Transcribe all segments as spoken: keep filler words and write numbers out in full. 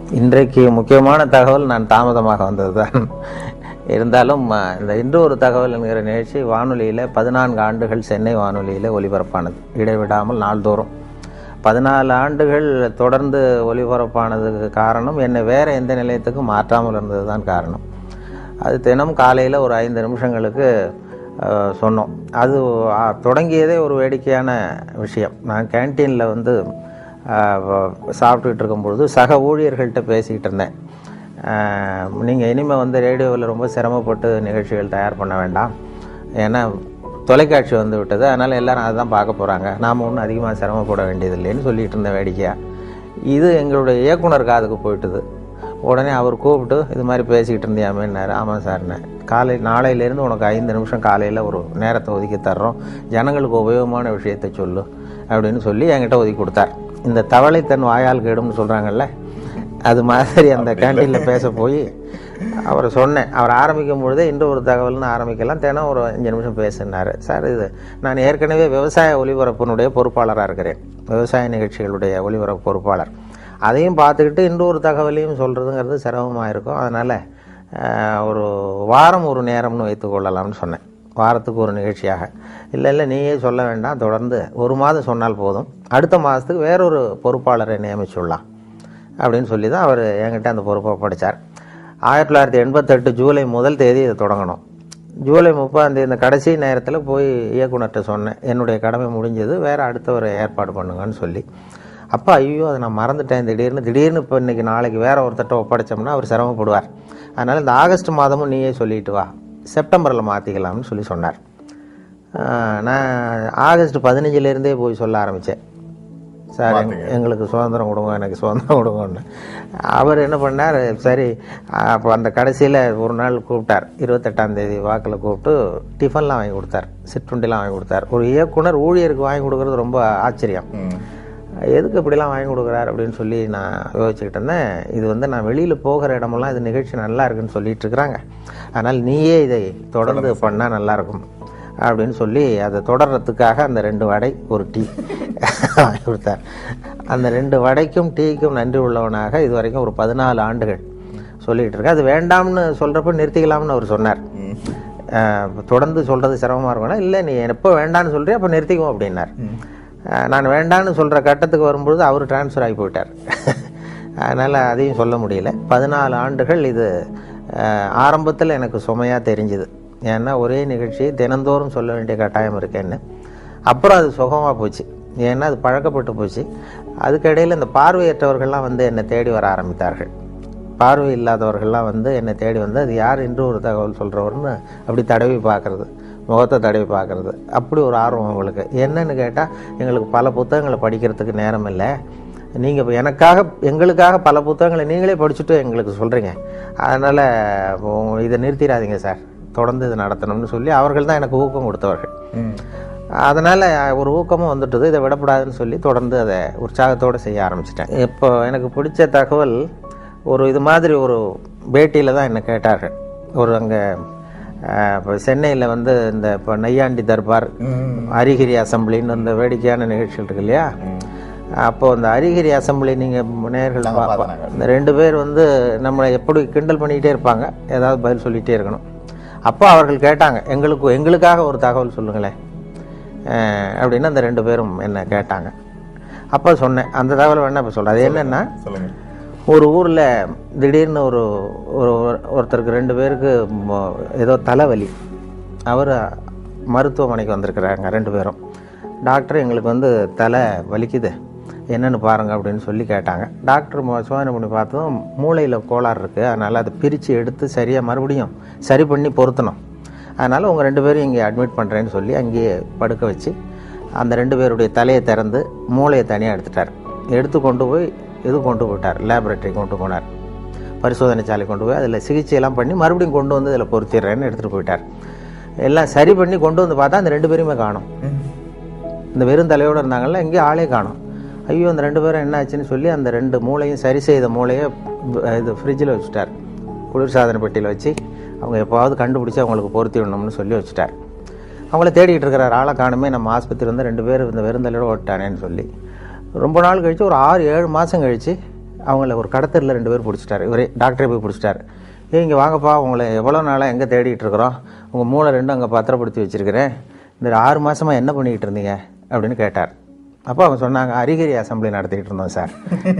இன்றைக்கு முக்கியமான தகவல் நான் தாமதமாக வந்தது தான். இருந்தாலும் இந்த இன்று ஒரு தகவல் என்கிற நிகழ்ச்சி வானொலியில் பதினான்கு ஆண்டுகள் சென்னை வானொலியில் ஒலிபரப்பானது, இடைவிடாமல் நாள்தோறும் பதினாலு ஆண்டுகள் தொடர்ந்து ஒலிபரப்பானதுக்கு காரணம் என்னை வேறு எந்த நிலையத்துக்கும் மாற்றாமல் இருந்தது தான் காரணம். அது தினம் காலையில் ஒரு ஐந்து நிமிஷங்களுக்கு சொன்னோம். அது தொடங்கியதே ஒரு வேடிக்கையான விஷயம். நான் கேன்டீனில் வந்து சாப்பிட்டுக்கிட்டு இருக்கும்பொழுது சக ஊழியர்கள்ட்ட பேசிக்கிட்டு இருந்தேன். நீங்கள் இனிமேல் வந்து ரேடியோவில் ரொம்ப சிரமப்பட்டு நிகழ்ச்சிகள் தயார் பண்ண வேண்டாம், ஏன்னா தொலைக்காட்சி வந்து விட்டது, அதனால் எல்லோரும் அதை தான் பார்க்க போகிறாங்க, நாம் ஒன்றும் அதிகமாக சிரமப்பட வேண்டியதில்லைன்னு சொல்லிகிட்டு இருந்தேன் வேடிக்கையாக. இது எங்களுடைய இயக்குனர் காதுக்கு போயிட்டுது. உடனே அவர் கூப்பிட்டு இது மாதிரி பேசிக்கிட்டு இருந்தியாமேன்னாரு. ஆமாம் சார்ண்ணே, காலை நாளையிலேருந்து உனக்கு ஐந்து நிமிஷம் காலையில் ஒரு நேரத்தை ஒதுக்கி தர்றோம், ஜனங்களுக்கு உபயோகமான விஷயத்தை சொல்லு அப்படின்னு சொல்லி என்கிட்ட ஒதுக்கி கொடுத்தார். இந்த தவளை தன் வாயால் கேடும்னு சொல்கிறாங்கல்ல, அது மாதிரி அந்த கேண்டீனில் பேச போய் அவரை சொன்னேன். அவர் ஆரம்பிக்கும் பொழுதே இன்று ஒரு தகவல்னு ஆரம்பிக்கலாம், தினம் ஒரு அஞ்சு நிமிஷம் பேசினார். சார், இது நான் ஏற்கனவே விவசாய ஒலிபரப்பினுடைய பொறுப்பாளராக இருக்கிறேன், விவசாய நிகழ்ச்சிகளுடைய ஒலிபரப்பு பொறுப்பாளர். அதையும் பார்த்துக்கிட்டு இன்று ஒரு தகவலையும் சொல்கிறதுங்கிறது சிரமமாக இருக்கும், அதனால் ஒரு வாரம் ஒரு நேரம்னு வைத்துக்கொள்ளலாம்னு சொன்னேன். வாரத்துக்கு ஒரு நிகழ்ச்சியாக. இல்லை இல்லை நீயே சொல்ல வேண்டாம், தொடர்ந்து ஒரு மாதம் சொன்னால் போதும், அடுத்த மாதத்துக்கு வேறொரு பொறுப்பாளரை நியமிச்சுடலாம் அப்படின்னு சொல்லி தான் அவர் என்கிட்ட அந்த பொறுப்பை படித்தார். ஆயிரத்தி தொள்ளாயிரத்தி எண்பத்தெட்டு ஜூலை முதல் தேதி இதை தொடங்கணும். ஜூலை முப்பதாம் தேதி இந்த கடைசி நேரத்தில் போய் இயக்குனர்கிட்ட சொன்னேன், என்னுடைய கடமை முடிஞ்சது, வேறு அடுத்தவரை ஏற்பாடு பண்ணுங்கன்னு சொல்லி. அப்போ ஐயோ அதை நான் மறந்துட்டேன், திடீர்னு திடீர்னு இப்போ இன்றைக்கி நாளைக்கு வேறு ஒருத்தட்ட ஒப்படைச்சோம்னா அவர் சிரமப்படுவார், அதனால் இந்த ஆகஸ்ட் மாதமும் நீயே சொல்லிட்டு வா, செப்டம்பரில் மாற்றிக்கலாம்னு சொல்லி சொன்னார். நான் ஆகஸ்ட் பதினஞ்சுலேருந்தே போய் சொல்ல ஆரம்பித்தேன், சார் எங் எங்களுக்கு சுதந்திரம் கொடுங்க, எனக்கு சுதந்திரம் கொடுங்கன்னு. அவர் என்ன பண்ணார், சரி அப்போ அந்த கடைசியில் ஒரு நாள் கூப்பிட்டார், இருபத்தெட்டாம் தேதி வாக்கில் கூப்பிட்டு டிஃபன்லாம் வாங்கி கொடுத்தார், சிற்றுண்டிலாம் வாங்கி கொடுத்தார். ஒரு இயக்குனர் ஊழியருக்கு வாங்கி கொடுக்குறது ரொம்ப ஆச்சரியம், எதுக்கு இப்படிலாம் வாங்கி கொடுக்குறாரு அப்படின்னு சொல்லி நான் யோசிச்சுக்கிட்டு இருந்தேன். இது வந்து நான் வெளியில் போகிற இடமெல்லாம் இது நிகழ்ச்சி நல்லா இருக்குன்னு சொல்லிட்டு இருக்கிறாங்க, அதனால் நீயே இதை தொடர்ந்து பண்ணால் நல்லாயிருக்கும் அப்படின்னு சொல்லி அதை தொடர்றதுக்காக அந்த ரெண்டு வடை ஒரு டீ வாங்கி கொடுத்தார். அந்த ரெண்டு வடைக்கும் டீக்கும் நன்றி உள்ளவனாக இது வரைக்கும் ஒரு பதினாலு ஆண்டுகள் சொல்லிகிட்டு இருக்கேன். அது வேண்டாம்னு சொல்கிறப்ப நிறுத்திக்கலாம்னு அவர் சொன்னார். தொடர்ந்து சொல்கிறது சிரமமாக இருக்கும்னா, இல்லை நீ எப்போ வேண்டான்னு சொல்கிறேன் அப்போ நிறுத்திக்குவோம் அப்படின்னார். நான் வேண்டான்னு சொல்கிற கட்டத்துக்கு வரும்பொழுது அவர் டிரான்ஸ்ஃபர் ஆகி போயிட்டார், அதனால் அதையும் சொல்ல முடியல. பதினாலு ஆண்டுகள் இது ஆரம்பத்தில் எனக்கு சுமையாக தெரிஞ்சுது, ஏன்னா ஒரே நிகழ்ச்சி தினந்தோறும் சொல்ல வேண்டிய கட்டாயம் இருக்கேன்னு. அப்புறம் அது சுகமாக போச்சு, ஏன்னா அது பழக்கப்பட்டு போச்சு. அதுக்கிடையில் இந்த பார்வையற்றவர்கள்லாம் வந்து என்னை தேடி வர ஆரம்பித்தார்கள். பார்வை இல்லாதவர்கள்லாம் வந்து என்னை தேடி வந்து அது யார் இன்று ஒரு தகவல் சொல்கிறவர்னு அப்படி தடவி பார்க்குறது, முகத்தை தடவி பார்க்குறது, அப்படி ஒரு ஆர்வம் அவங்களுக்கு. என்னன்னு கேட்டால், எங்களுக்கு பல புத்தகங்களை படிக்கிறதுக்கு நேரம் இல்லை, நீங்கள் இப்போ எனக்காக எங்களுக்காக பல புத்தகங்களை நீங்களே படிச்சுட்டு எங்களுக்கு சொல்கிறீங்க, அதனால் இதை நிறுத்திடாதீங்க சார், தொடர்ந்து இது நடத்தணும்னு சொல்லி அவர்கள் தான் எனக்கு ஊக்கம் கொடுத்தவர்கள். அதனால் ஒரு ஊக்கமும் வந்துட்டுது, இதை விடப்படாதுன்னு சொல்லி தொடர்ந்து அதை உற்சாகத்தோடு செய்ய ஆரம்பிச்சிட்டேன். இப்போ எனக்கு பிடிச்ச தகவல், ஒரு இது மாதிரி ஒரு பேட்டியில் தான் என்னை கேட்டார்கள். ஒரு அங்கே இப்போ சென்னையில் வந்து இந்த இப்போ நையாண்டி தர்பார், அரிகிரி அசம்பிளின்னு இந்த வேடிக்கையான நிகழ்ச்சிகள் இருக்கு இல்லையா, அப்போது அந்த அரிகிரி அசம்பிளி நீங்கள் நேர்கள் இந்த ரெண்டு பேர் வந்து நம்மளை எப்படி கிண்டல் பண்ணிக்கிட்டே இருப்பாங்க, ஏதாவது பதில் சொல்லிகிட்டே இருக்கணும். அப்போ அவர்கள் கேட்டாங்க, எங்களுக்கு எங்களுக்காக ஒரு தகவல் சொல்லுங்களேன் அப்படின்னு அந்த ரெண்டு பேரும் என்ன கேட்டாங்க. அப்போ சொன்னேன், அந்த தகவல் வேணா இப்போ சொல்கிறேன். அது என்னென்னா, ஒரு ஊரில் திடீர்னு ஒரு ஒரு ஒருத்தருக்கு ரெண்டு பேருக்கு ஏதோ தலைவலி, அவர் மருத்துவமனைக்கு வந்திருக்கிறாங்க ரெண்டு பேரும். டாக்டர் எங்களுக்கு வந்து தலை வலிக்குது, என்னென்னு பாருங்கள் அப்படின்னு சொல்லி கேட்டாங்க. டாக்டர் சோதனை பண்ணி பார்த்ததும் மூளையில் கோளாறு இருக்குது, அதனால் அதை பிரித்து எடுத்து சரியாக மறுபடியும் சரி பண்ணி பொருத்தணும், அதனால் உங்கள் ரெண்டு பேரும் இங்கே அட்மிட் பண்ணுறேன்னு சொல்லி அங்கேயே படுக்க வச்சு அந்த ரெண்டு பேருடைய தலையை திறந்து மூளையை தனியாக எடுத்துட்டார். எடுத்து கொண்டு போய் இது கொண்டு போயிட்டார், லேபரேட்டரி கொண்டு போனார், பரிசோதனை சாலை கொண்டு போய் அதில் சிகிச்சையெல்லாம் பண்ணி மறுபடியும் கொண்டு வந்து இதில் பொருத்திடுறேன்னு எடுத்துகிட்டு போயிட்டார். எல்லாம் சரி பண்ணி கொண்டு வந்து பார்த்தா அந்த ரெண்டு பேருமே காணும். இந்த வெறும் தலையோடு இருந்தாங்கல்ல, எங்கேயும் ஆளே காணும். ஐயோ அந்த ரெண்டு பேரும் என்ன ஆச்சுன்னு சொல்லி அந்த ரெண்டு மூளையும் சரி செய்த மூளையை இது ஃப்ரிட்ஜில் வச்சுட்டார், குளிர்சாதன பெட்டியில் வச்சு அவங்க எப்போவாவது கண்டுபிடிச்சி அவங்களுக்கு பொருத்தி விடணும்னு சொல்லி வச்சுட்டார். அவங்கள தேடிக்கிட்டு இருக்கிறார், ஆளை காணுமே, நம்ம ஆஸ்பத்திரி வந்து ரெண்டு பேர் இந்த வெறுந்தலையோடு ஓட்டானேன்னு சொல்லி. ரொம்ப நாள் கழித்து ஒரு ஆறு ஏழு மாதம் கழித்து அவங்கள ஒரு கடத்தரில் ரெண்டு பேர் பிடிச்சிட்டாரு. இவரே டாக்டரே போய் பிடிச்சிட்டாரு. ஏ இங்கே வாங்கப்பா, உங்களை எவ்வளோ நாளாக எங்கே தேடிட்டு இருக்கிறோம், உங்கள் மூளை ரெண்டும் அங்கே பத்திரப்படுத்தி வச்சுருக்கிறேன், இந்த ஆறு மாதமாக என்ன பண்ணிக்கிட்டு இருந்தீங்க அப்படின்னு கேட்டார். அப்போ அவங்க சொன்னாங்க, அறிகுறி அசம்பிளி நடத்திக்கிட்டு இருந்தோம் சார்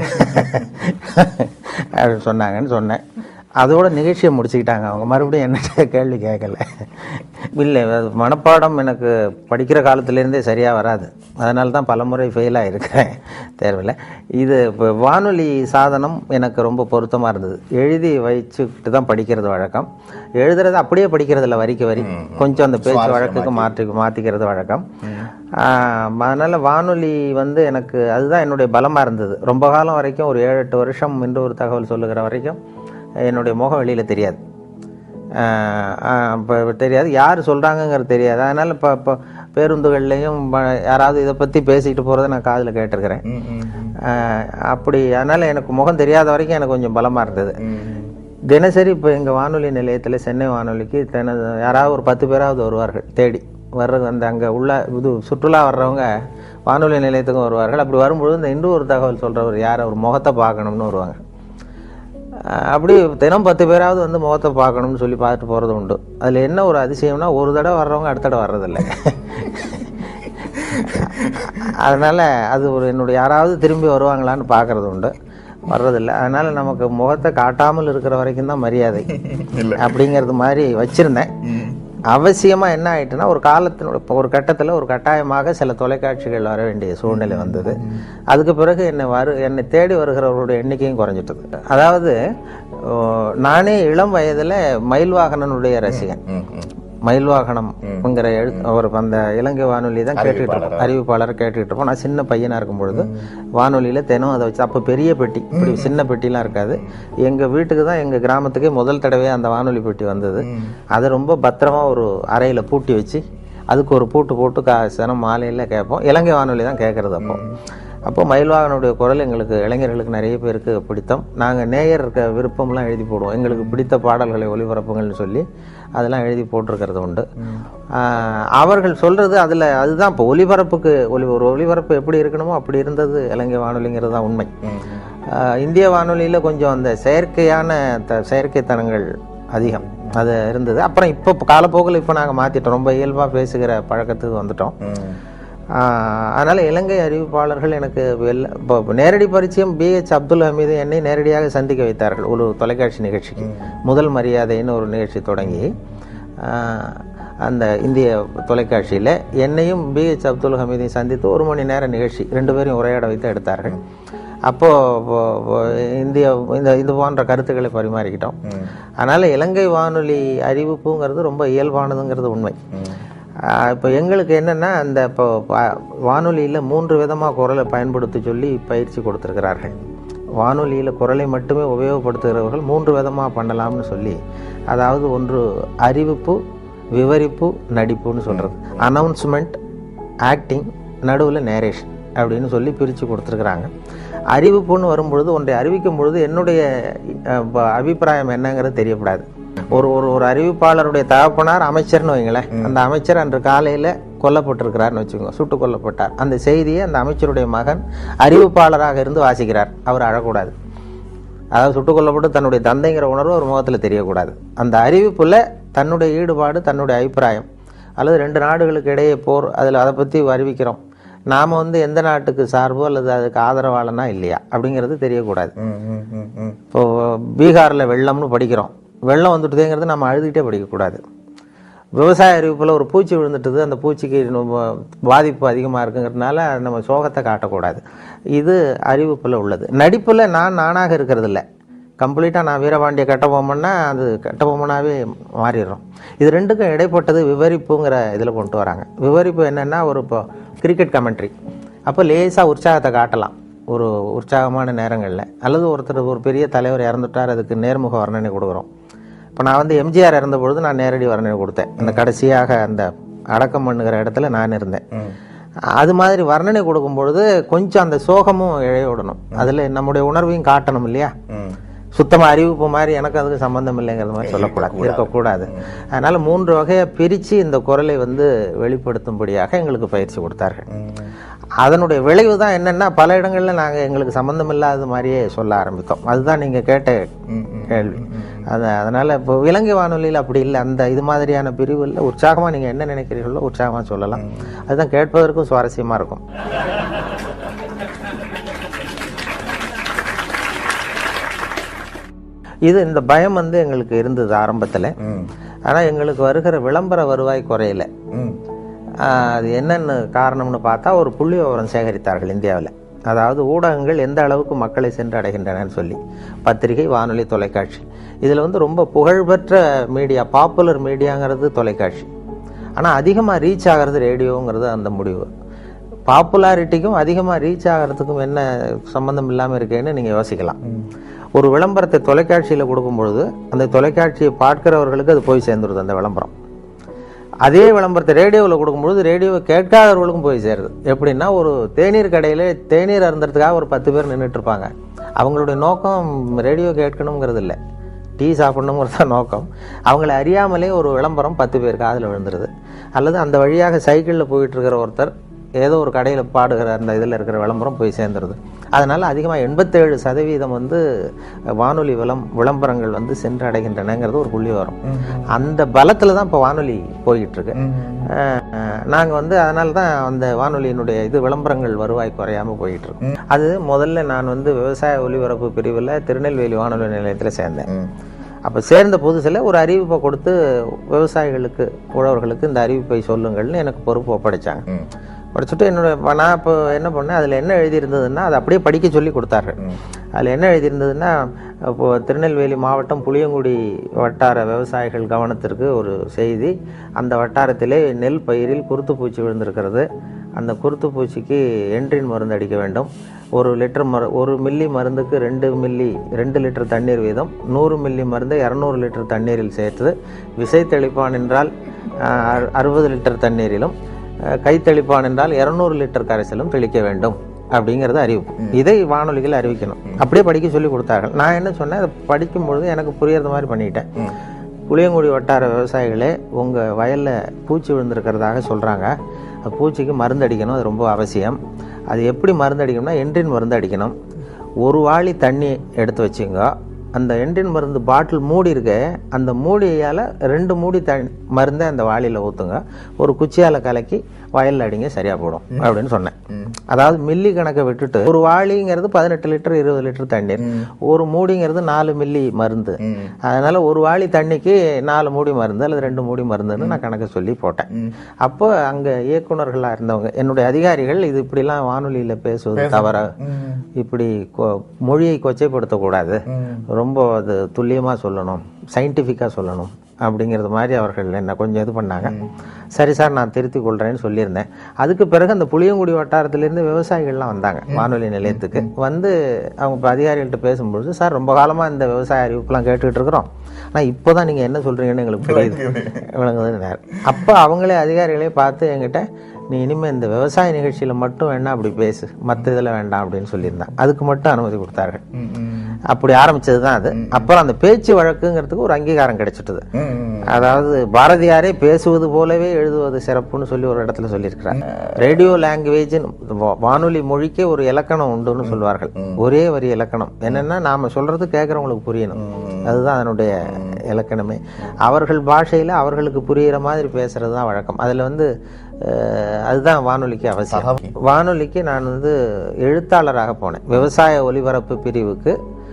அப்படின்னு சொன்னாங்கன்னு சொன்னேன். அதோட நிகழ்ச்சியை முடிச்சுக்கிட்டாங்க. அவங்க மறுபடியும் என்ன கேள்வி கேட்கல. இல்லை, அது மனப்பாடம் எனக்கு படிக்கிற காலத்துலேருந்தே சரியாக வராது. அதனால தான் பலமுறை ஃபெயிலாக இருக்கிறேன் தேர்வில். இது இப்போ வானொலி சாதனம் எனக்கு ரொம்ப பொருத்தமாக இருந்தது. எழுதி வச்சுக்கிட்டு தான் படிக்கிறது வழக்கம். எழுதுறது அப்படியே படிக்கிறதில்ல, வரிக்கு வரி, கொஞ்சம் அந்த பேச்சு வழக்குக்கு மாற்றி மாற்றிக்கிறது வழக்கம். அதனால் வானொலி வந்து எனக்கு அதுதான் என்னுடைய பலமாக இருந்தது. ரொம்ப காலம் வரைக்கும், ஒரு ஏழு எட்டு வருஷம் என்று ஒரு தகவல் சொல்லுகிற வரைக்கும் என்னுடைய முகம் வெளியில் தெரியாது. இப்போ தெரியாது, யார் சொல்கிறாங்கங்கிறது தெரியாது. அதனால் இப்போ இப்போ பேருந்துகள்லேயும் யாராவது இதை பற்றி பேசிக்கிட்டு போகிறத நான் காதில் கேட்டிருக்கிறேன். அப்படி அதனால் எனக்கு முகம் தெரியாத வரைக்கும் எனக்கு கொஞ்சம் பலமாக இருந்தது. தினசரி இப்போ எங்கள் வானொலி நிலையத்தில், சென்னை வானொலிக்கு தின யாராவது ஒரு பத்து பேராவது வருவார்கள் தேடி வர்றது. அந்த அங்கே உள்ள இது சுற்றுலா வர்றவங்க வானொலி நிலையத்துக்கும் வருவார்கள். அப்படி வரும்பொழுது இந்த இன்னும் ஒரு தகவல் சொல்கிறவர் யார், ஒரு முகத்தை பார்க்கணும்னு வருவாங்க. அப்படி தினம் பத்து பேராவது வந்து முகத்தை பார்க்கணும்னு சொல்லி பார்த்துட்டு போகிறது உண்டு. அதில் என்ன ஒரு அதிசயம்னா, ஒரு தடவை வர்றவங்க அடுத்த தடவை வர்றதில்லை. அதனால் அது ஒரு என்னுடைய யாராவது திரும்பி வருவாங்களான்னு பார்க்குறது உண்டு, வர்றதில்லை. அதனால் நமக்கு முகத்தை காட்டாமல் இருக்கிற வரைக்கும் தான் மரியாதை அப்படிங்கிறது மாதிரி வச்சுருந்தேன். அவசியமாக என்ன ஆகிட்டுனா, ஒரு காலத்தினோட ஒரு கட்டத்தில் ஒரு கட்டாயமாக சில தொலைக்காட்சிகள் வர வேண்டிய சூழ்நிலை வந்தது. அதுக்கு பிறகு என்னை வரு என்னை தேடி வருகிறவர்களுடைய எண்ணிக்கையும் குறைஞ்சிட்டது. அதாவது நானே இளம் வயதில் மயில்வாகனனுடைய ரசிகன். மயில்வாகனம்ங்கிற எழு அவர் அந்த இலங்கை வானொலி தான் கேட்டுக்கிட்டு இருப்போம், அறிவிப்பாளரை கேட்டுக்கிட்டு இருப்போம். நான் சின்ன பையனாக இருக்கும் பொழுது வானொலியில் தினம் அதை வச்சு, அப்போ பெரிய பெட்டி, இப்படி சின்ன பெட்டிலாம் இருக்காது. எங்கள் வீட்டுக்கு தான், எங்கள் கிராமத்துக்கே முதல் தடவையாக அந்த வானொலி பெட்டி வந்தது. அதை ரொம்ப பத்திரமா ஒரு அறையில் பூட்டி வச்சு அதுக்கு ஒரு பூட்டு போட்டு கா தினம் மாலையில் கேட்போம். இலங்கை வானொலி தான் கேட்குறது. அப்போ அப்போ மயில்வாகனுடைய குரல் எங்களுக்கு இளைஞர்களுக்கு நிறைய பேருக்கு பிடித்தம். நாங்கள் நேயர் இருக்க விருப்பம்லாம் எழுதி போடுவோம், எங்களுக்கு பிடித்த பாடல்களை ஒளிபரப்புங்கள்னு சொல்லி அதெல்லாம் எழுதி போட்டிருக்கிறது உண்டு. அவர்கள் சொல்கிறது அதில் அதுதான் இப்போ ஒலிபரப்புக்கு ஒலி ஒரு ஒலிபரப்பு எப்படி இருக்கணுமோ அப்படி இருந்தது இலங்கை வானொலிங்கிறது தான் உண்மை. இந்திய வானொலியில் கொஞ்சம் அந்த செயற்கையான த செயற்கைத்தனங்கள் அதிகம் அது இருந்தது. அப்புறம் இப்போ காலப்போக்கில் இப்போ நாங்கள் மாற்றிட்டோம், ரொம்ப இயல்பாக பேசுகிற பழக்கத்துக்கு வந்துட்டோம். அதனால் இலங்கை அறிவிப்பாளர்கள் எனக்கு வெள்ள இப்போ நேரடி பரிச்சயம் பிஹெச் அப்துல் ஹமீது என்னை நேரடியாக சந்திக்க வைத்தார்கள் ஒரு தொலைக்காட்சி நிகழ்ச்சிக்கு. முதல் மரியாதைன்னு ஒரு நிகழ்ச்சி தொடங்கி அந்த இந்திய தொலைக்காட்சியில் என்னையும் பிஹெச் அப்துல் ஹமீதையும் சந்தித்து ஒரு மணி நேர நிகழ்ச்சி ரெண்டு பேரையும் உரையாட வைத்து எடுத்தார்கள். அப்போது இந்திய இந்த இது போன்ற கருத்துக்களை பரிமாறிக்கிட்டோம். அதனால் இலங்கை வானொலி அறிவிப்புங்கிறது ரொம்ப இயல்பானதுங்கிறது உண்மை. இப்போ எங்களுக்கு என்னென்னா, அந்த இப்போ வானொலியில் மூன்று விதமாக குரலை பயன்படுத்தி சொல்லி பயிற்சி கொடுத்துருக்கிறார்கள். வானொலியில் குரலை மட்டுமே உபயோகப்படுத்துகிறவர்கள் மூன்று விதமாக பண்ணலாம்னு சொல்லி, அதாவது ஒன்று அறிவிப்பு, விவரிப்பு, நடிப்புன்னு சொல்கிறது, அனௌன்ஸ்மெண்ட், ஆக்டிங், நடுவில் நேரேஷன் அப்படின்னு சொல்லி பிரித்து கொடுத்துருக்குறாங்க. அறிவிப்புன்னு வரும்பொழுது, ஒன்றை அறிவிக்கும் பொழுது என்னுடைய அபிப்பிராயம் என்னங்கிறது தெரியப்படாது. ஒரு ஒரு ஒரு அறிவிப்பாளருடைய தகப்பனார் அமைச்சர்னு வைங்களேன், அந்த அமைச்சர் அன்று காலையில் கொல்லப்பட்டிருக்கிறார்னு வச்சுக்கோங்க, சுட்டு கொல்லப்பட்டார். அந்த செய்தியை அந்த அமைச்சருடைய மகன் அறிவிப்பாளராக இருந்து வாசிக்கிறார். அவர் அழக்கூடாது, அதாவது சுட்டு கொல்லப்பட்டு தன்னுடைய தந்தைங்கிற உணர்வு ஒரு முகத்தில் தெரியக்கூடாது. அந்த அறிவிப்பில் தன்னுடைய ஈடுபாடு, தன்னுடைய அபிப்பிராயம், அல்லது ரெண்டு நாடுகளுக்கு இடையே போர், அதில் அதை பற்றி அறிவிக்கிறோம், நாம் வந்து எந்த நாட்டுக்கு சார்போ அல்லது அதுக்கு ஆதரவாளனா இல்லையா அப்படிங்கிறது தெரியக்கூடாது. இப்போது பீகாரில் வெள்ளம்னு படிக்கிறோம், வெள்ளம் வந்துட்டுதுங்கிறது நம்ம அழுதுகிட்டே படிக்கக்கூடாது. விவசாய அறிவிப்பில் ஒரு பூச்சி விழுந்துட்டுது, அந்த பூச்சிக்கு பாதிப்பு அதிகமாக இருக்குங்கிறதுனால நம்ம சோகத்தை காட்டக்கூடாது. இது அறிவிப்பில் உள்ளது. நடிப்பில் நான் நானாக இருக்கிறது இல்லை, கம்ப்ளீட்டாக நான் வீரபாண்டிய கட்டபொம்மன்னா அது கட்டபொம்மனாகவே மாறிடுறோம். இது ரெண்டுக்கும் இடைப்பட்டது விவரிப்புங்கிற இதில் கொண்டு வராங்க. விவரிப்பு என்னென்னா, ஒரு இப்போ கிரிக்கெட் கமெண்ட்ரி, அப்போ லேசாக உற்சாகத்தை காட்டலாம் ஒரு உற்சாகமான நேரங்களில், அல்லது ஒருத்தர் ஒரு பெரிய தலைவர் இறந்துட்டார், அதுக்கு நேர்முக வர்ணனை கொடுக்குறோம். இப்போ நான் வந்து எம்ஜிஆர் இறந்த பொழுது நான் நேரடி வர்ணனை கொடுத்தேன், அந்த கடைசியாக அந்த அடக்கம் பண்ணுகிற இடத்துல நான் இருந்தேன். அது மாதிரி வர்ணனை கொடுக்கும் பொழுது கொஞ்சம் அந்த சோகமும் இழைய விடணும், அதில் நம்முடைய உணர்வையும் காட்டணும் இல்லையா. சுத்தமாக அறிவிப்பு மாதிரி எனக்கு அதுக்கு சம்மந்தம் இல்லைங்கிறது மாதிரி சொல்லக்கூடாது, இருக்கக்கூடாது. அதனால் மூன்று வகையாக பிரித்து இந்த குரலை வந்து வெளிப்படுத்தும்படியாக எங்களுக்கு பயிற்சி கொடுத்தார்கள். அதனுடைய விளைவு தான் என்னென்னா, பல இடங்களில் நாங்கள் எங்களுக்கு சம்மந்தம் இல்லாத மாதிரியே சொல்ல ஆரம்பித்தோம். அதுதான் நீங்கள் கேட்ட கேள்வி. அது அதனால் இப்போ இலங்கை வானொலியில் அப்படி இல்லை, அந்த இது மாதிரியான பிரிவு இல்லை. உற்சாகமாக நீங்கள் என்ன நினைக்கிறீர்களோ உற்சாகமாக சொல்லலாம். அதுதான் கேட்பதற்கும் சுவாரஸ்யமாக இருக்கும். இது இந்த பயம் வந்து எங்களுக்கு இருந்தது ஆரம்பத்தில். ஆனால் எங்களுக்கு வருகிற விளம்பர வருவாய் குறையல. அது என்னென்னு காரணம்னு பார்த்தா, ஒரு புள்ளி விவரம் சேகரித்தார்கள் இந்தியாவில். அதாவது ஊடகங்கள் எந்த அளவுக்கு மக்களை சென்று அடைகின்றனன்னு சொல்லி, பத்திரிகை, வானொலி, தொலைக்காட்சி. இதில் வந்து ரொம்ப புகழ்பெற்ற மீடியா, பாப்புலர் மீடியாங்கிறது தொலைக்காட்சி. ஆனால் அதிகமாக ரீச் ஆகிறது ரேடியோங்கிறது அந்த முடிவு. பாப்புலாரிட்டிக்கும் அதிகமாக ரீச் ஆகிறதுக்கும் என்ன சம்மந்தம் இல்லாமல் இருக்கேன்னு நீங்கள் யோசிக்கலாம். ஒரு விளம்பரத்தை தொலைக்காட்சியில் கொடுக்கும்பொழுது அந்த தொலைக்காட்சியை பார்க்கிறவர்களுக்கு அது போய் சேர்ந்துருது அந்த விளம்பரம். அதே விளம்பரத்தை ரேடியோவில் கொடுக்கும்பொழுது ரேடியோவை கேட்காதவர்களுக்கும் போய் சேருது. எப்படின்னா, ஒரு தேநீர் கடையில் தேநீர் அருந்துறதுக்காக ஒரு பத்து பேர் நின்றுட்டு இருப்பாங்க. அவங்களுடைய நோக்கம் ரேடியோ கேட்கணுங்கிறது இல்லை, டீ சாப்பிடணுங்கிறது தான் நோக்கம். அவங்கள அறியாமலே ஒரு விளம்பரம் பத்து பேர் காதில் விழுந்துருது. அல்லது அந்த வழியாக சைக்கிளில் போயிட்டுருக்கிற ஒருத்தர் ஏதோ ஒரு கடையில் பாடுகிற அந்த இதில் இருக்கிற விளம்பரம் போய் சேர்ந்துருது. அதனால் அதிகமாக எண்பத்தேழு சதவீதம் வந்து வானொலி விளம் விளம்பரங்கள் வந்து சென்று அடைகின்றனங்கிறது ஒரு புள்ளி வரும். அந்த பலத்தில் தான் இப்போ வானொலி போய்கிட்டுருக்கு. நாங்கள் வந்து அதனால தான் அந்த வானொலியினுடைய இது விளம்பரங்கள் வருவாய் குறையாமல் போயிட்டுருக்கு. அது முதல்ல நான் வந்து விவசாய ஒலிபரப்பு பிரிவில் திருநெல்வேலி வானொலி நிலையத்தில் சேர்ந்தேன். அப்போ சேர்ந்த புதுசில் ஒரு அறிவிப்பை கொடுத்து விவசாயிகளுக்கு, உழவர்களுக்கு இந்த அறிவிப்பை சொல்லுங்கள்னு எனக்கு பொறுப்பு ஒப்படைச்சாங்க. படிச்சுட்டு என்னோட நான் இப்போ என்ன பண்ணேன், அதில் என்ன எழுதியிருந்ததுன்னா அதை அப்படியே படிக்க சொல்லி கொடுத்தார்கள். அதில் என்ன எழுதியிருந்ததுன்னா, இப்போது திருநெல்வேலி மாவட்டம் புளியங்குடி வட்டார விவசாயிகள் கவனத்திற்கு ஒரு செய்தி. அந்த வட்டாரத்திலே நெல் பயிரில் குருத்துப்பூச்சி விழுந்திருக்கிறது. அந்த குருத்துப்பூச்சிக்கு என்ட்ரின் மருந்து அடிக்க வேண்டும். ஒரு லிட்டர் மரு ஒரு மில்லி மருந்துக்கு ரெண்டு மில்லி ரெண்டு லிட்டர் தண்ணீர் வீதம், நூறு மில்லி மருந்தை இரநூறு லிட்டர் தண்ணீரில் சேர்த்து விசை தெளிப்பான் என்றால் அறுபது லிட்டர் தண்ணீரிலும், கைத்தெளிப்பான் என்றால் இரநூறு லிட்டர் கரைசலும் தெளிக்க வேண்டும் அப்படிங்கிறது அறிவிப்பு. இதை வானொலிகள் அறிவிக்கணும். அப்படியே படிக்க சொல்லி கொடுத்தார்கள். நான் என்ன சொன்னேன், அதை படிக்கும்பொழுது எனக்கு புரியறது மாதிரி பண்ணிட்டேன். புளியங்குடி வட்டார விவசாயிகளே, உங்கள் வயலில் பூச்சி விழுந்திருக்கிறதாக சொல்கிறாங்க. பூச்சிக்கு மருந்து அடிக்கணும், அது ரொம்ப அவசியம். அது எப்படி மருந்து அடிக்கணும்னா, என்ட்ரின் மருந்து அடிக்கணும். ஒரு வாளி தண்ணி எடுத்து வச்சுங்க. அந்த என்ட்ரின் மருந்து பாட்டில் மூடி இருக்க, அந்த மூடியால் ரெண்டு மூடி த மருந்தை அந்த வாளியில் ஊற்றுங்க. ஒரு குச்சியால் கலக்கி வயலில் அடிங்க, சரியாக போடும் அப்படின்னு சொன்னேன். அதாவது மில்லி கணக்கை விட்டுட்டு, ஒரு வாளிங்கிறது பதினெட்டு லிட்டர் இருபது லிட்டர் தண்ணீர், ஒரு மூடிங்கிறது நாலு மில்லி மருந்து. அதனால் ஒரு வாளி தண்ணிக்கு நாலு மூடி மருந்து அல்லது ரெண்டு மூடி மருந்துன்னு நான் கணக்கு சொல்லி போட்டேன். அப்போ அங்கே இயக்குநர்களாக இருந்தவங்க, என்னுடைய அதிகாரிகள், இது இப்படிலாம் வானொலியில் பேசுவது தவற, இப்படி மொழியை கொச்சைப்படுத்தக்கூடாது, ரொம்ப அது துல்லியமாக சொல்லணும், சயின்டிஃபிக்காக சொல்லணும் அப்படிங்கிறது மாதிரி அவர்கள் என்ன கொஞ்சம் இது பண்ணாங்க. சரி சார், நான் திருத்தி கொள்கிறேன்னு சொல்லியிருந்தேன். அதுக்கு பிறகு அந்த புளியங்குடி வட்டாரத்திலேருந்து விவசாயிகள்லாம் வந்தாங்க வானொலி நிலையத்துக்கு. வந்து அவங்க இப்போ அதிகாரிகள்கிட்ட பேசும்பொழுது, சார் ரொம்ப காலமாக இந்த விவசாய அறிவிப்புலாம் கேட்டுக்கிட்டு இருக்கிறோம், ஆனால் இப்போ தான் நீங்கள் என்ன சொல்கிறீங்கன்னு எங்களுக்கு புரியுது விளங்குதுன்னு. அப்போ அவங்களே அதிகாரிகளே பார்த்து என்கிட்ட, நீ இனிமேல் இந்த விவசாய நிகழ்ச்சியில் மட்டும் வேணா அப்படி பேசு, மற்ற இதில் வேண்டாம் அப்படின்னு சொல்லியிருந்தாங்க. அதுக்கு மட்டும் அனுமதி கொடுத்தார்கள். அப்படி ஆரம்பிச்சது தான் அது. அப்புறம் அந்த பேச்சு வழக்குங்கிறதுக்கு ஒரு அங்கீகாரம் கிடைச்சிட்டது. அதாவது பாரதியாரே பேசுவது போலவே எழுதுவது சிறப்புன்னு சொல்லி ஒரு இடத்துல சொல்லியிருக்கிறார். ரேடியோ லாங்குவேஜ்னு வானொலி மொழிக்கே ஒரு இலக்கணம் உண்டுன்னு சொல்வார்கள். ஒரே வரி இலக்கணம். என்னன்னா, நாம சொல்றது கேட்கறவங்களுக்கு புரியணும், அதுதான் அதனுடைய இலக்கணமே. அவர்கள் பாஷையில அவர்களுக்கு புரிகிற மாதிரி பேசுறது தான் வழக்கம். அதுல வந்து அதுதான் வானொலிக்கு அவசியம். வானொலிக்கு நான் வந்து எழுத்தாளராக போனேன். விவசாய ஒலிபரப்பு பிரிவுக்கு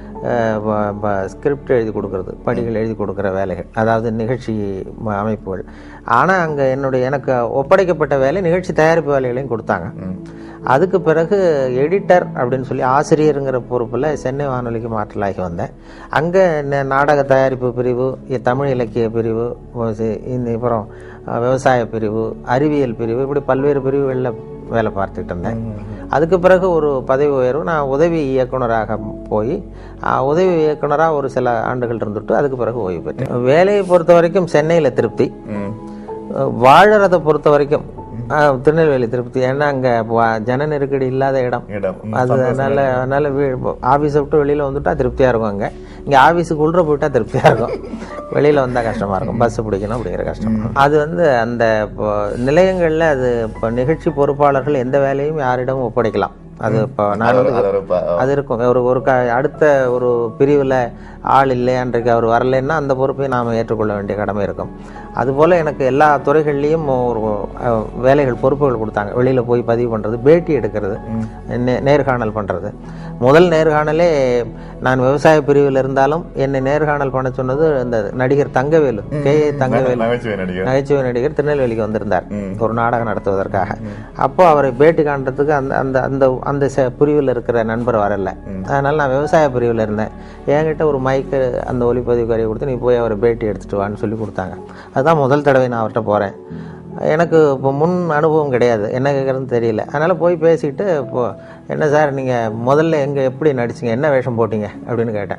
ஸ்கிரிப்ட் எழுதி கொடுக்கறது, படிகள் எழுதி கொடுக்குற வேலைகள், அதாவது நிகழ்ச்சி அமைப்புகள். ஆனால் அங்கே என்னுடைய எனக்கு ஒப்படைக்கப்பட்ட வேலை நிகழ்ச்சி தயாரிப்பு வேலைகளையும் கொடுத்தாங்க. அதுக்கு பிறகு எடிட்டர் அப்படின்னு சொல்லி ஆசிரியருங்கிற பொறுப்பில் சென்னை வானொலிக்கு மாற்றலாகி வந்தேன். அங்கே நாடக தயாரிப்பு பிரிவு, தமிழ் இலக்கிய பிரிவு, அப்புறம் விவசாய பிரிவு, அறிவியல் பிரிவு, இப்படி பல்வேறு பிரிவுகளில் வேலை பார்த்துட்டு இருந்தேன். அதுக்கு பிறகு ஒரு பதவி உயர்வு, நான் உதவி இயக்குனராக போய் உதவி இயக்குனராக ஒரு சில ஆண்டுகள் இருந்துட்டு அதுக்கு பிறகு ஓய்வு பெற்றேன். வேலையை பொறுத்த வரைக்கும் சென்னையில் திருப்தி, வாழறதை பொறுத்த வரைக்கும் திருநெல்வேலி திருப்பதி. ஏன்னா அங்கே ஜன நெருக்கடி இல்லாத இடம். அது அதனால அதனால ஆஃபீஸை விட்டு வெளியில் வந்துட்டா திருப்தியாக இருக்கும். அங்கே இங்கே ஆஃபீஸுக்கு உள்ள போயிட்டா திருப்தியாக இருக்கும், வெளியில் வந்தால் கஷ்டமாக இருக்கும், பஸ்ஸு பிடிக்கணும் அப்படிங்கிற கஷ்டம். அது வந்து அந்த இப்போ நிலையங்களில் அது இப்போ நிகழ்ச்சி பொறுப்பாளர்கள் எந்த வேலையும் யாரிடமும் ஒப்படைக்கலாம். அது இப்போ நான் வந்து அது இருக்கும். ஒரு ஒரு க அடுத்த ஒரு பிரிவில் ஆள் இல்லை, அன்றைக்கு அவர் வரலைன்னா அந்த பொறுப்பை நாம் ஏற்றுக்கொள்ள வேண்டிய கடமை இருக்கும். அதுபோல் எனக்கு எல்லா துறைகள்லேயும் ஒரு வேலைகள் பொறுப்புகள் கொடுத்தாங்க. வெளியில் போய் பதிவு பண்ணுறது, பேட்டி எடுக்கிறது, நே நேர்காணல் பண்ணுறது. முதல் நேர்காணலே நான் விவசாய பிரிவில் இருந்தாலும் என்னை நேர்காணல் பண்ண சொன்னது இந்த நடிகர் தங்கவேலு, கே ஏ தங்கவேலு, நகைச்சுவை நடிகர், திருநெல்வேலிக்கு வந்திருந்தார் ஒரு நாடகம் நடத்துவதற்காக. அப்போ அவரை பேட்டி காண்றதுக்கு அந்த அந்த அந்த அந்த பிரிவில் இருக்கிற நண்பர் வரல. அதனால் நான் விவசாய பிரிவில் இருந்தேன். என்கிட்ட ஒரு மைக்கு அந்த ஒலிப்பதிவு கருவி கொடுத்து நீ போய் அவரை பேட்டி எடுத்துகிட்டு வான்னு சொல்லி கொடுத்தாங்க. அதுதான் முதல் தடவை நான் அவர்கிட்ட போகிறேன். எனக்கு இப்போ முன் அனுபவம் கிடையாது, என்ன கேட்குறதுன்னு தெரியல. அதனால் போய் பேசிக்கிட்டு இப்போது என்ன சார் நீங்கள் முதல்ல எங்கே எப்படி நடிச்சிங்க, என்ன வேஷம் போட்டிங்க அப்படின்னு கேட்டேன்.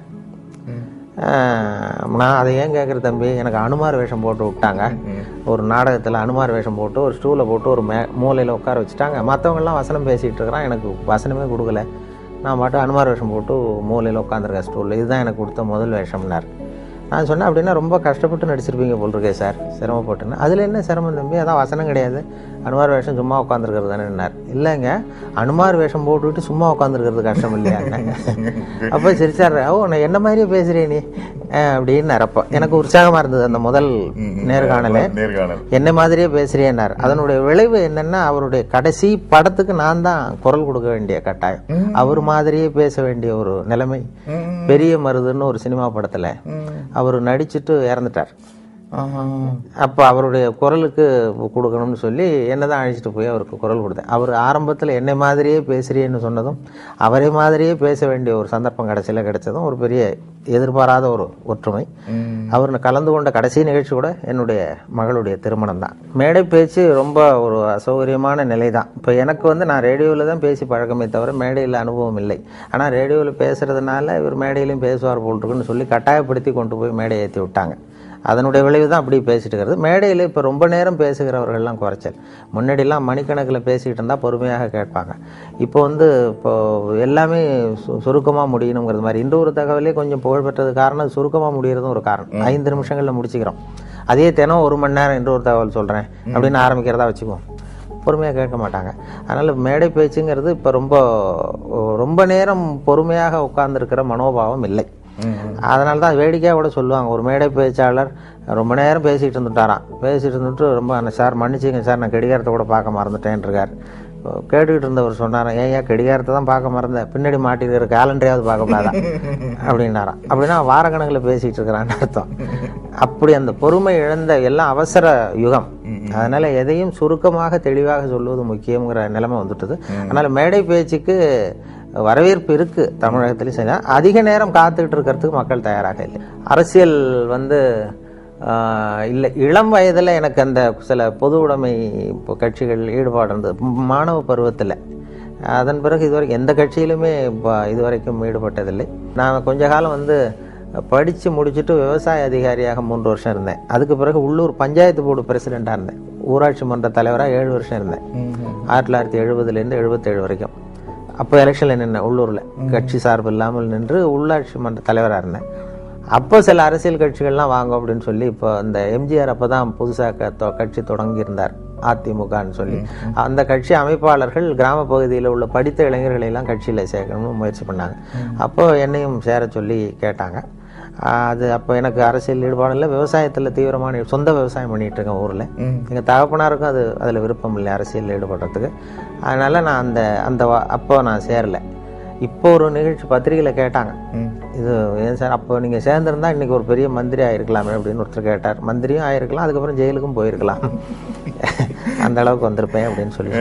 நான் அதை ஏன் கேட்குற தம்பி, எனக்கு அனுமார் வேஷம் போட்டு விட்டாங்க. ஒரு நாடகத்தில் அனுமார் வேஷம் போட்டு ஒரு ஸ்டூலை போட்டு ஒரு மே மூலையில் உட்கார வச்சுட்டாங்க. மற்றவங்கெல்லாம் வசனம் பேசிகிட்டு இருக்கிறான், எனக்கு வசனமே கொடுக்கல. நான் மட்டும் அனுமார் வேஷம் போட்டு மூலையில் உட்காந்துருக்கேன் ஸ்டூலில். இதுதான் எனக்கு கொடுத்த முதல் வேஷம்னார். நான் சொன்னேன் அப்படின்னா ரொம்ப கஷ்டப்பட்டு நடிச்சிருப்பீங்க போல் இருக்கே சார், சிரமப்பட்டுன்னு. அதில் என்ன சிரமம் தம்பி, அதான் வசனம் கிடையாது, அனுமார் வேஷம் சும்மா உட்காந்துருக்கிறது தானேன்னார். இல்லைங்க, அனுமார் வேஷம் போட்டுவிட்டு சும்மா உட்காந்துருக்கிறது கஷ்டம் இல்லையாங்க. அப்போ சிரிச்சார். ஓ நான் என்ன மாதிரியே பேசுகிறேன் நீ அப்படின்னார். அப்போ எனக்கு உற்சாகமாக இருந்தது அந்த முதல் நேர்காணலே. என்ன மாதிரியே பேசுகிறேன்னார். அதனுடைய விளைவு என்னென்னா, அவருடைய கடைசி படத்துக்கு நான் தான் குரல் கொடுக்க வேண்டிய கட்டாயம், அவர் மாதிரியே பேச வேண்டிய ஒரு நிலைமை. பெரிய மருதுன்னு ஒரு சினிமா படத்தில் அவர் நடிச்சுட்டு இறந்துட்டார். அப்போ அவருடைய குரலுக்கு கொடுக்கணும்னு சொல்லி என்ன தான் அழைச்சிட்டு போய் அவருக்கு குரல் கொடுத்தேன். அவர் ஆரம்பத்தில் என்னை மாதிரியே பேசுகிறேன்னு சொன்னதும் அவரே மாதிரியே பேச வேண்டிய ஒரு சந்தர்ப்பம் கடைசியில் கிடைச்சதும் ஒரு பெரிய எதிர்பாராத ஒரு ஒற்றுமை. அவர் கலந்து கொண்ட கடைசி நிகழ்ச்சி கூட என்னுடைய மகளுடைய திருமணம் தான். மேடை பேச்சு ரொம்ப ஒரு அசௌகரியமான நிலை தான். இப்போ எனக்கு வந்து நான் ரேடியோவில் தான் பேசி பழக்கமே தவிர மேடையில் அனுபவம் இல்லை. ஆனால் ரேடியோவில் பேசுகிறதுனால இவர் மேடையிலையும் பேசுவார் போல் இருக்குன்னு சொல்லி கட்டாயப்படுத்தி கொண்டு போய் மேடை ஏற்றி விட்டாங்க. அதனுடைய விளைவு தான் அப்படி பேசிட்டு இருக்கிறது. மேடையில் இப்போ ரொம்ப நேரம் பேசுகிறவர்கள்லாம் குறைச்சல். முன்னாடிலாம் மணிக்கணக்கில் பேசிகிட்டு இருந்தால் பொறுமையாக கேட்பாங்க. இப்போ வந்து இப்போது எல்லாமே சு சுருக்கமாக முடியணுங்கிறது மாதிரி. இன்று ஒரு தகவலே கொஞ்சம் புகழ்பெற்றது காரணம் சுருக்கமாக முடிகிறதும் ஒரு காரணம். ஐந்து நிமிஷங்களில் முடிச்சுக்கிறோம். அதே தினம் ஒரு மணி நேரம் இன்று ஒரு தகவல் சொல்கிறேன் அப்படின்னு ஆரம்பிக்கிறதா வச்சுக்குவோம், பொறுமையாக கேட்க மாட்டாங்க. அதனால் மேடை பேச்சுங்கிறது இப்போ ரொம்ப ரொம்ப நேரம் பொறுமையாக உட்கார்ந்துருக்கிற மனோபாவம் இல்லை. அதனால தான் வேடிக்கையாக கூட சொல்லுவாங்க, ஒரு மேடை பேச்சாளர் ரொம்ப நேரம் பேசிகிட்டு இருந்துட்டாராம். பேசிகிட்டு இருந்துட்டு ரொம்ப சார் மன்னிச்சிங்க சார் நான் கடிகாரத்தை கூட பார்க்க மறந்துட்டேன் இருக்கார். கேட்டுக்கிட்டு இருந்தவர் சொன்னாராம், ஏன் ஏன் கடிகாரத்தை தான் பார்க்க மறந்தேன், பின்னாடி மாட்டிருக்கிற கேலண்டரையாவது பார்க்கக்கூடாதா அப்படின்னாராம். அப்படின்னா வாரக்கணக்கில் பேசிகிட்டு இருக்கிறான்னு அர்த்தம். அப்படி அந்த பொறுமை இழந்த எல்லாம் அவசர யுகம். அதனால் எதையும் சுருக்கமாக தெளிவாக சொல்வது முக்கியங்கிற நிலைமை வந்துட்டுது. அதனால் மேடை பேச்சுக்கு வரவேற்பு இருக்குது தமிழகத்திலையும். சரி, அதிக நேரம் காத்துக்கிட்டு இருக்கிறதுக்கு மக்கள் தயாராக இல்லை. அரசியல் வந்து இல்லை, இளம் வயதில் எனக்கு அந்த சில பொது உடைமை இப்போ கட்சிகள் ஈடுபாடு இருந்தது மாணவ பருவத்தில். அதன் பிறகு இதுவரைக்கும் எந்த கட்சியிலுமே இப்போ இதுவரைக்கும் ஈடுபட்டதில்லை. நான் கொஞ்ச காலம் வந்து படித்து முடிச்சுட்டு விவசாய அதிகாரியாக மூன்று வருஷம் இருந்தேன். அதுக்கு பிறகு உள்ளூர் பஞ்சாயத்து போர்டு பிரசிடெண்ட்டாக இருந்தேன். ஊராட்சி மன்ற தலைவராக ஏழு வருஷம் இருந்தேன், ஆயிரத்தி தொள்ளாயிரத்தி எழுபதுலேருந்து எழுபத்தேழு வரைக்கும். அப்போ எலெக்ஷனில் நின்றேன், உள்ளூரில் கட்சி சார்பு இல்லாமல் நின்று உள்ளாட்சி மன்ற தலைவராக இருந்தேன். அப்போ சில அரசியல் கட்சிகள்லாம் வாங்க அப்படின்னு சொல்லி, இப்போ இந்த எம்ஜிஆர் அப்போ தான் புதுசாக கட்சி தொடங்கியிருந்தார் அதிமுகன்னு சொல்லி. அந்த கட்சி அமைப்பாளர்கள் கிராம பகுதியில் உள்ள படித்த இளைஞர்களை எல்லாம் கட்சியில் சேர்க்கணும்னு முயற்சி பண்ணாங்க. அப்போ என்னையும் சேர சொல்லி கேட்டாங்க. அது அப்போ எனக்கு அரசியல் ஈடுபாடு இல்லை, விவசாயத்தில் தீவிரமான சொந்த விவசாயம் பண்ணிகிட்டு இருக்கேன் ஊரில். எங்கள் தகப்பனாருக்கும் அது அதில் விருப்பம் இல்லை அரசியல் ஈடுபடுறதுக்கு. அதனால் நான் அந்த அந்த அப்போ நான் சேரலை. இப்போ ஒரு நிகழ்ச்சி பத்திரிகையில் கேட்டாங்க, இது ஏன் சார் அப்போ நீங்கள் சேர்ந்துருந்தா இன்றைக்கி ஒரு பெரிய மந்திரி ஆகிருக்கலாமே அப்படின்னு ஒருத்தர் கேட்டார். மந்திரியும் ஆகிருக்கலாம், அதுக்கப்புறம் ஜெயிலுக்கும் போயிருக்கலாம், அந்த அளவுக்கு வந்திருப்பேன் அப்படின்னு சொல்லி.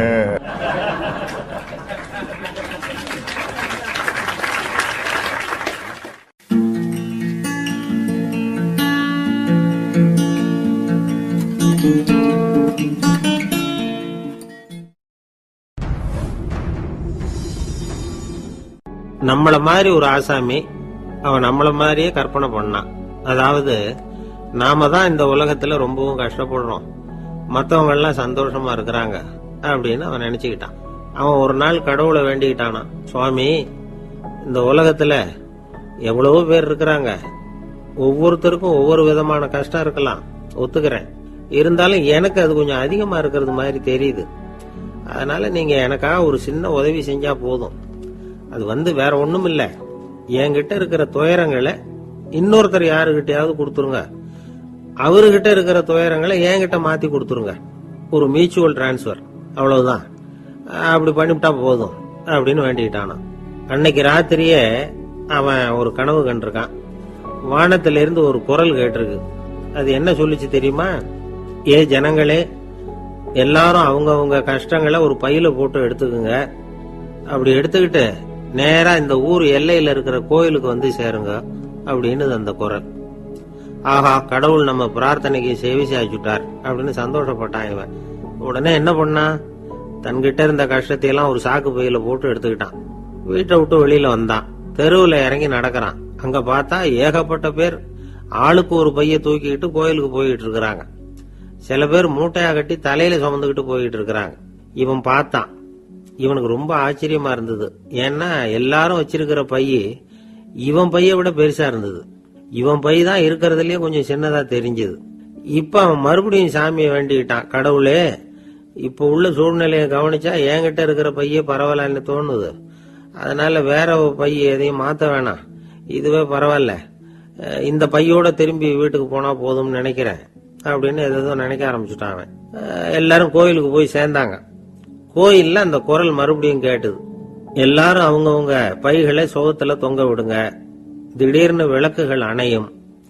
நம்மள மாதிரி ஒரு ஆசாமி அவன் நம்மள மாதிரியே கற்பனை பண்ணான். அதாவது நாம தான் இந்த உலகத்துல ரொம்பவும் கஷ்டப்படுறோம், மற்றவங்க எல்லாம் சந்தோஷமா இருக்கிறாங்க அப்படின்னு அவன் நினைச்சுக்கிட்டான். அவன் ஒரு நாள் கடவுளை வேண்டிக்கிட்டானா, சுவாமி, இந்த உலகத்துல எவ்வளவோ பேர் இருக்கிறாங்க, ஒவ்வொருத்தருக்கும் ஒவ்வொரு விதமான கஷ்டம் இருக்கலாம், ஒத்துக்கிறேன். இருந்தாலும் எனக்கு அது கொஞ்சம் அதிகமா இருக்கிறது மாதிரி தெரியுது. அதனால நீங்க எனக்காக ஒரு சின்ன உதவி செஞ்சா போதும். அது வந்து வேற ஒண்ணும் இல்ல, என்கிட்ட இருக்கிற துயரங்களை இன்னொருத்தர் யாருகிட்டயாவது கொடுத்துருங்க, அவர்கிட்ட இருக்கிற துயரங்களை என்கிட்ட மாத்தி கொடுத்துருங்க. ஒரு மியூச்சுவல் டிரான்ஸ்பர், அவ்வளவுதான். அப்படி பண்ணிவிட்டா போதும் அப்படின்னு வேண்டிக்கிட்டானா. அன்னைக்கு ராத்திரியே அவன் ஒரு கனவு கண்டிருக்கான். வானத்தில இருந்து ஒரு குரல் கேட்டிருக்கு. அது என்ன சொல்லிச்சு தெரியுமா? ஏ ஜனங்களே, எல்லாரும் அவங்க அவங்க கஷ்டங்களை ஒரு பையில போட்டு எடுத்துக்குங்க. அப்படி எடுத்துக்கிட்டு நேரா இந்த ஊர் எல்லையில இருக்கிற கோயிலுக்கு வந்து சேருங்க அப்படின்னு அந்த குரல். ஆஹா, கடவுள் நம்ம பிரார்த்தனைக்கு செவி சாய்ச்சுட்டார் அப்படின்னு சந்தோஷப்பட்டான் இவன். உடனே என்ன பண்ணா, தன்கிட்ட இருந்த கஷ்டத்தையெல்லாம் ஒரு சாக்கு பையில போட்டு எடுத்துக்கிட்டான். வீட்டை விட்டு வெளியில வந்தான். தெருவுல இறங்கி நடக்கிறான். அங்க பார்த்தா ஏகப்பட்ட பேர் ஆளுக்கு ஒரு பைய தூக்கிக்கிட்டு கோயிலுக்கு போயிட்டு இருக்கிறாங்க. சில பேர் மூட்டையா கட்டி தலையில சுமந்துக்கிட்டு போயிட்டு இருக்கிறாங்க. இவன் பார்த்தான். இவனுக்கு ரொம்ப ஆச்சரியமா இருந்தது. ஏன்னா எல்லாரும் வச்சிருக்கிற பைய இவன் பைய விட பெருசா இருந்தது. இவன் பை தான் இருக்கிறதுலயே கொஞ்சம் சின்னதா தெரிஞ்சது. இப்ப அவன் மறுபடியும் சாமியை வேண்டிக்கிட்டான். கடவுளே, இப்ப உள்ள சூழ்நிலையை கவனிச்சா என்கிட்ட இருக்கிற பைய பரவாயில்லன்னு தோணுது. அதனால வேற பைய எதையும் மாத்த வேணாம், இதுவே பரவாயில்ல, இந்த பையோட திரும்பி வீட்டுக்கு போனா போதும்னு நினைக்கிறேன் அப்படின்னு எதோ நினைக்க ஆரம்பிச்சுட்டான். எல்லாரும் கோயிலுக்கு போய் சேர்ந்தாங்க. கோயில்ல அந்த குரல் மறுபடியும் கேட்டுது. எல்லாரும் அவங்கவுங்க பைகளை சோகத்துல தொங்க விடுங்க, திடீர்னு விளக்குகள் அணையும்,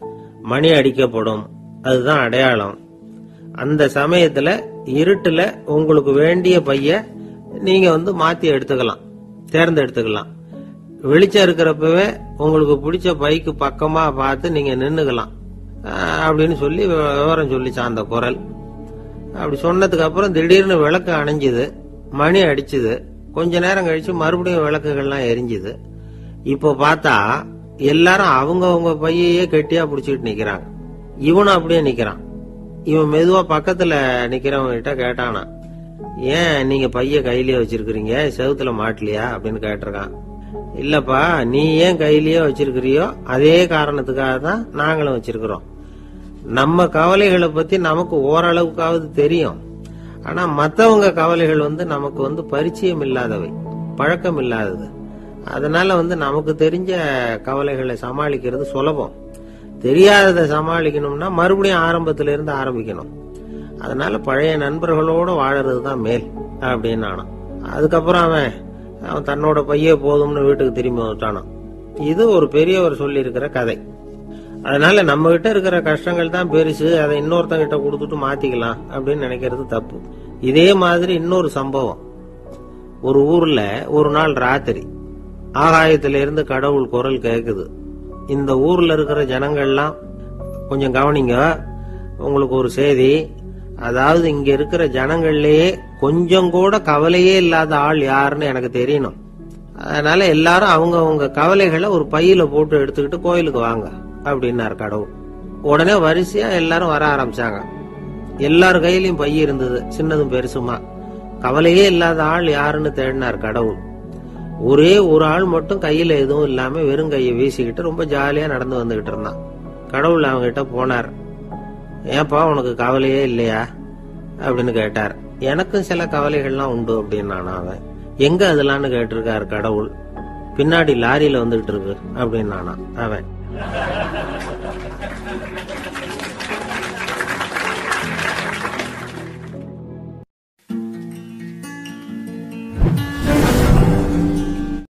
மணி அடிக்கப்படும், அதுதான் அடையாளம். அந்த சமயத்துல இருட்டுல உங்களுக்கு வேண்டிய பைய நீங்க வந்து மாத்தி எடுத்துக்கலாம், தேர்ந்தெடுத்துக்கலாம். வெளிச்சம் இருக்கிறப்பவே உங்களுக்கு பிடிச்ச பைக்கு பக்கமா பார்த்து நீங்க நின்னுக்கலாம் அப்படின்னு சொல்லி விவரம் சொல்லிச்சான் அந்த குரல். அப்படி சொன்னதுக்கு அப்புறம் திடீர்னு விளக்கு அணைஞ்சுது, மணி அடிச்சுது. கொஞ்ச நேரம் கழிச்சு மறுபடியும் விளக்குகள்லாம் எரிஞ்சுது. இப்போ பார்த்தா எல்லாரும் அவங்க அவங்க பையையே கெட்டியா பிடிச்சிட்டு நிக்கிறாங்க. இவனும் அப்படியே நிக்கிறான். இவன் மெதுவா பக்கத்துல நிக்கிறவங்க கிட்ட கேட்டானா, ஏன் நீங்க பைய கையிலேயே வச்சிருக்கிறீங்க, செவுத்துல மாட்டலையா அப்படின்னு கேட்டிருக்கான். இல்லப்பா, நீ ஏன் கையிலேயே வச்சிருக்கிறியோ அதே காரணத்துக்காக தான் நாங்களும் வச்சிருக்கிறோம். நம்ம கவலைகளை பத்தி நமக்கு ஓரளவுக்காவது தெரியும். ஆனா மத்தவங்க கவலைகள் வந்து நமக்கு வந்து பரிச்சயம் இல்லாதவை, பழக்கம் இல்லாதது. அதனால வந்து நமக்கு தெரிஞ்ச கவலைகளை சமாளிக்கிறது சுலபம். தெரியாததை சமாளிக்கணும்னா மறுபடியும் ஆரம்பத்தில இருந்து ஆரம்பிக்கணும். அதனால பழைய நண்பர்களோட வாழறது தான் மேல் அப்படின்னு ஆனான். அதுக்கப்புறம் அவன் அவன் தன்னோட பைய போதும்னு வீட்டுக்கு திரும்பி வந்துட்டானான். இது ஒரு பெரியவர் சொல்லி இருக்கிற கதை. அதனால நம்ம கிட்ட இருக்கிற கஷ்டங்கள் தான் பெருசு, அதை இன்னொருத்தங்கிட்ட கொடுத்துட்டு மாத்திக்கலாம் அப்படின்னு நினைக்கிறது தப்பு. இதே மாதிரி இன்னொரு சம்பவம். ஒரு ஊர்ல ஒரு நாள் ராத்திரி ஆகாயத்தில இருந்து கடவுள் குரல் கேக்குது. இந்த ஊர்ல இருக்கிற ஜனங்கள்லாம் கொஞ்சம் கவனிங்க, உங்களுக்கு ஒரு செய்தி. அதாவது இங்க இருக்கிற ஜனங்கள்லயே கொஞ்சம் கூட கவலையே இல்லாத ஆள் யாருன்னு எனக்கு தெரியணும். அதனால எல்லாரும் அவங்க அவங்க கவலைகளை ஒரு பையில போட்டு எடுத்துக்கிட்டு கோயிலுக்கு வாங்க அப்படின்னாரு கடவுள். உடனே வரிசையா எல்லாரும் வர ஆரம்பிச்சாங்க. எல்லார் கையிலயும் பை இருந்தது, சின்னதும் பெருசுமா. கவலையே இல்லாத ஆள் யாருன்னு தேடினார் கடவுள். ஒரே ஒரு ஆள் மட்டும் கையில எதுவும் இல்லாம வெறும் கையை வீசிக்கிட்டு ரொம்ப ஜாலியா நடந்து வந்துகிட்டு இருந்தான். கடவுள் அவங்க கிட்ட போனார். ஏன்பா, உனக்கு கவலையே இல்லையா அப்படின்னு கேட்டார். எனக்கும் சில கவலைகள்லாம் உண்டு அப்படின்னு அவன். எங்க அதெல்லாம்னு கேட்டிருக்காரு கடவுள். பின்னாடி லாரியில வந்துகிட்டு இருக்கு அப்படின்னு அவன்.